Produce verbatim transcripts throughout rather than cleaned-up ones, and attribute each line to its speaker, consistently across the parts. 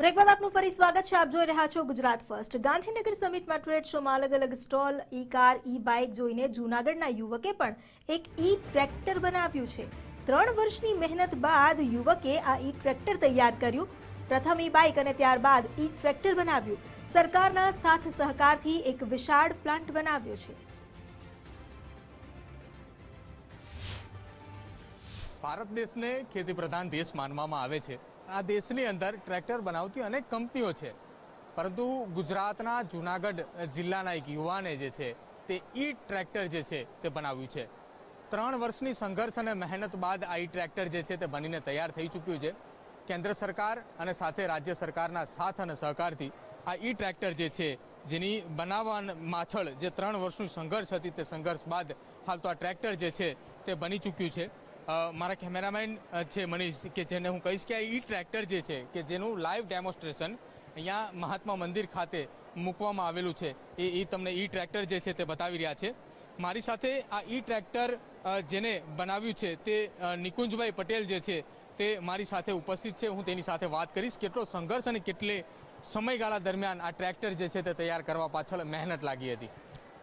Speaker 1: Break બાદ આપનું ફરી સ્વાગત છે। આપ જોઈ રહ્યા છો ગુજરાત ફર્સ્ટ। ગાંધીનગર સમિટમાં ટ્રેડ શોમાં અલગ અલગ stall, E car, E bike જોઈને જૂનાગઢના યુવકે પણ એક ઈ ટ્રેક્ટર બનાવ્યું છે। ત્રણ વર્ષની મહેનત બાદ યુવકે આ ઈ ટ્રેક્ટર તૈયાર કર્યું। પ્રથમ ઈ બાઇક અને ત્યારબાદ ઈ ટ્રેક્ટર બનાવ્યું। સરકારના સાથ સહકારથી એક વિશાળ પ્લાન્ટ બનાવ્યો છે।
Speaker 2: ભારત દેશને ખેતી પ્રધાન દેશ માનવામાં આવે છે। આ દેશની અંદર ટ્રેક્ટર બનાવતી અનેક કંપનીઓ છે, પરંતુ ગુજરાતના જૂનાગઢ જિલ્લાના એક યુવાને જે છે તે ઈ ટ્રેક્ટર જે છે તે બનાવ્યું છે। ત્રણ વર્ષની સંઘર્ષ અને મહેનત બાદ આ ઈ ટ્રેક્ટર જે છે તે બનીને તૈયાર થઈ ચૂક્યું છે। કેન્દ્ર સરકાર અને સાથે રાજ્ય સરકારના સાથ અને સહકારથી આ ઈ ટ્રેક્ટર જે છે, જેની બનાવવા પાછળ જે ત્રણ વર્ષનું સંઘર્ષ હતી, તે સંઘર્ષ બાદ હાલ તો આ ટ્રેક્ટર જે છે તે બની ચૂક્યું છે। મારા કેમેરામેન છે મનીષ, કે જેને હું કહીશ કે આ ઈ ટ્રેક્ટર જે છે કે જેનું લાઈવ ડેમોન્સ્ટ્રેશન અહીંયા મહાત્મા મંદિર ખાતે મૂકવામાં આવેલું છે, એ એ તમને ઈ ટ્રેક્ટર જે છે તે બતાવી રહ્યા છે। મારી સાથે આ ઈ ટ્રેક્ટર જેને બનાવ્યું છે તે નિકુંજભાઈ પટેલ જે છે તે મારી સાથે ઉપસ્થિત છે। હું તેની સાથે વાત કરીશ કેટલો સંઘર્ષ અને કેટલે સમયગાળા દરમિયાન આ ટ્રેક્ટર જે છે તે તૈયાર કરવા પાછળ મહેનત લાગી હતી।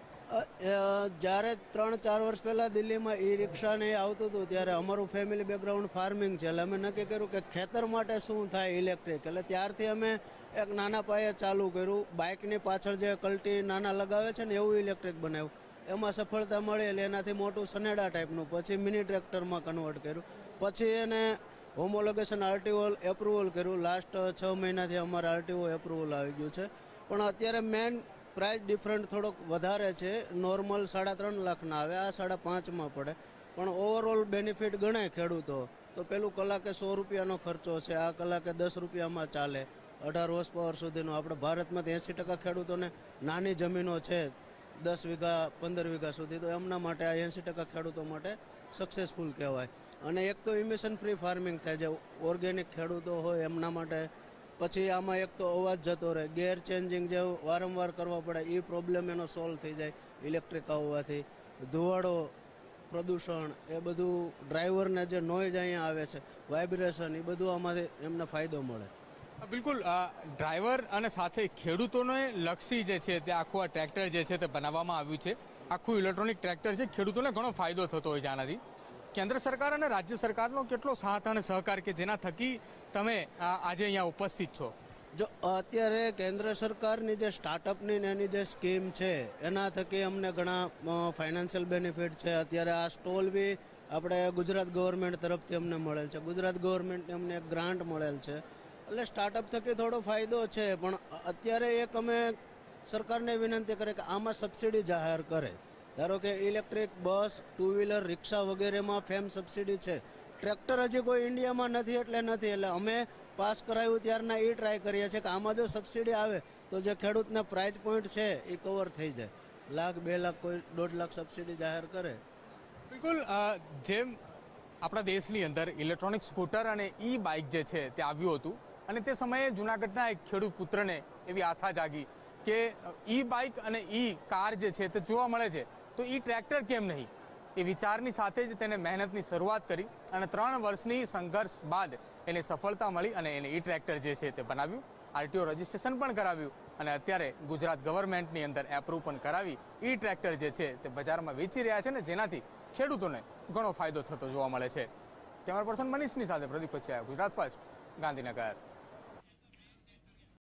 Speaker 3: જ્યારે ત્રણ ચાર વર્ષ પહેલાં દિલ્હીમાં ઈ રિક્ષા ને આવતું હતું ત્યારે અમારું ફેમિલી બેકગ્રાઉન્ડ ફાર્મિંગ છે, એટલે અમે નક્કી કર્યું કે ખેતર માટે શું થાય ઇલેક્ટ્રિક, એટલે ત્યારથી અમે એક નાના પાયે ચાલુ કર્યું। બાઇકની પાછળ જે કલ્ટી નાના લગાવે છે ને એવું ઇલેક્ટ્રિક બનાવ્યું, એમાં સફળતા મળી એટલે એનાથી મોટું સનેડા ટાઈપનું પછી મિની ટ્રેક્ટરમાં કન્વર્ટ કર્યું, પછી એને હોમોલોગેશન આરટીઓ એપ્રુવલ કર્યું। લાસ્ટ છ મહિનાથી અમારે આરટીઓ એપ્રુવલ આવી ગયું છે, પણ અત્યારે મેન પ્રાઇસ ડિફરન્ટ થોડોક વધારે છે। નોર્મલ સાડા ત્રણ લાખના આવે, આ સાડા પાંચમાં પડે, પણ ઓવરઓલ બેનિફિટ ગણાય ખેડૂતો તો પેલું કલાકે સો રૂપિયાનો ખર્ચો છે, આ કલાકે દસ રૂપિયામાં ચાલે। અઢાર હોર્સ પાવર સુધીનો આપણે ભારતમાં એંસી ટકા ખેડૂતોને નાની જમીનો છે, દસ વીઘા પંદર વીઘા સુધી, તો એમના માટે આ એંસી ટકા ખેડૂતો માટે સક્સેસફુલ કહેવાય। અને એક તો ઇમિશન ફ્રી ફાર્મિંગ થાય, જે ઓર્ગેનિક ખેડૂતો હોય એમના માટે। પછી આમાં એક તો અવાજ જતો રહે, ગેર ચેન્જિંગ જે વારંવાર કરવા પડે એ પ્રોબ્લેમ એનો સોલ્વ થઈ જાય ઇલેક્ટ્રિક આવવાથી। ધુવાડો, પ્રદૂષણ, એ બધું ડ્રાઈવરને જે નોઇઝ અહીંયા આવે છે, વાઇબ્રેશન, એ બધું આમાંથી એમને ફાયદો મળે।
Speaker 2: બિલકુલ, ડ્રાઈવર અને સાથે ખેડૂતોને લક્ષી જે છે તે આખું આ ટ્રેક્ટર જે છે તે બનાવવામાં આવ્યું છે। આખું ઇલેક્ટ્રોનિક ટ્રેક્ટર છે, ખેડૂતોને ઘણો ફાયદો થતો હોય છે આનાથી। કેન્દ્ર સરકાર અને રાજ્ય સરકારનો કેટલો સાથ અને સહકાર કે જેના થકી તમે આજે અહીંયા ઉપસ્થિત છો?
Speaker 3: જો અત્યારે કેન્દ્ર સરકારની જે સ્ટાર્ટઅપની ને એની જે સ્કીમ છે એના થકી અમને ઘણા ફાઇનાન્શિયલ બેનિફિટ છે। અત્યારે આ સ્ટોલ બી આપણે ગુજરાત ગવર્મેન્ટ તરફથી અમને મળેલ છે, ગુજરાત ગવર્મેન્ટને અમને એક ગ્રાન્ટ મળેલ છે, એટલે સ્ટાર્ટઅપ થકી થોડો ફાયદો છે। પણ અત્યારે એક અમે સરકારને વિનંતી કરે કે આમાં સબસિડી જાહેર કરે। ધારો કે ઇલેક્ટ્રિક બસ, ટુ વ્હીલર, રિક્ષા વગેરેમાં ફેમ સબસિડી છે, ટ્રેક્ટર હજી કોઈ ઇન્ડિયામાં નથી એટલે નથી, એટલે અમે પાસ કરાવ્યું ત્યારના એ ટ્રાય કરીએ છીએ કે આમાં જો સબસિડી આવે તો જે ખેડૂતના પ્રાઇસ પોઈન્ટ છે એ કવર થઈ જાય। લાખ બે લાખ કોઈ દોઢ લાખ સબસિડી જાહેર કરે।
Speaker 2: બિલકુલ, જેમ આપણા દેશની અંદર ઇલેક્ટ્રોનિક સ્કૂટર અને ઈ બાઇક જે છે તે આવ્યું હતું, અને તે સમયે જૂનાગઢના એક ખેડૂત પુત્રને એવી આશા જાગી કે ઈ બાઇક અને ઈ કાર જે છે તે જોવા મળે છે, તો ઈ ટ્રેક્ટર કેમ નહીં? એ વિચારની સાથે જ તેને મહેનતની શરૂઆત કરી અને ત્રણ વર્ષની સંઘર્ષ બાદ એને સફળતા મળી અને એને ઈ ટ્રેક્ટર જે છે તે બનાવ્યું, આરટીઓ રજીસ્ટ્રેશન પણ કરાવ્યું અને અત્યારે ગુજરાત ગવર્મેન્ટની અંદર એપ્રૂવ પણ કરાવી ઈ ટ્રેક્ટર જે છે તે બજારમાં વેચી રહ્યા છે, ને જેનાથી ખેડૂતોને ઘણો ફાયદો થતો જોવા મળે છે। કેમેરા પર્સન મનીષની સાથે પ્રદીપ પછિયા, ગુજરાત ફર્સ્ટ, ગાંધીનગર।